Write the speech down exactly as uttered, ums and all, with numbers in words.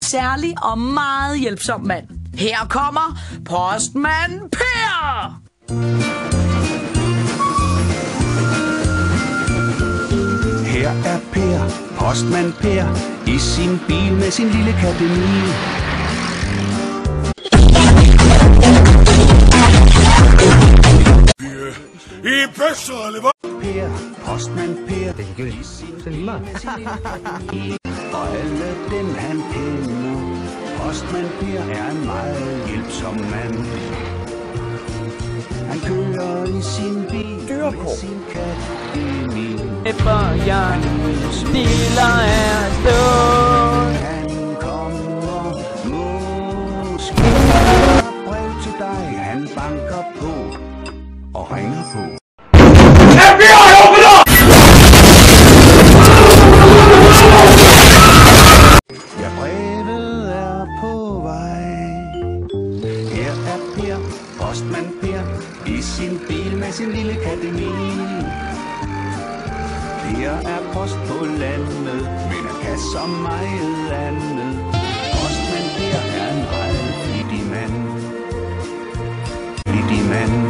særlig og meget hjælpsom mand. Her kommer postmand Per! Her er Per, postmand Per, i sin bil med sin lille kattemi. I bøsser, eller hvad? Per, postmand Per, i sin bil med sin lille og alle dem han kender. Postmand Per er en meget hjælpsom mand. Han kører i sin bil med sin kattemi. For jeg biler er stået. Han kommer måske brev til dig. Han banker på og ringer på. F B I, open up! Ja, brevet er på vej. Her er Per, postmand Per, i sin bil med sin lille kattemi. Per er post på landet, men han kan så meget andet. Postmand Per er en meget flittig mand. Flittig mand.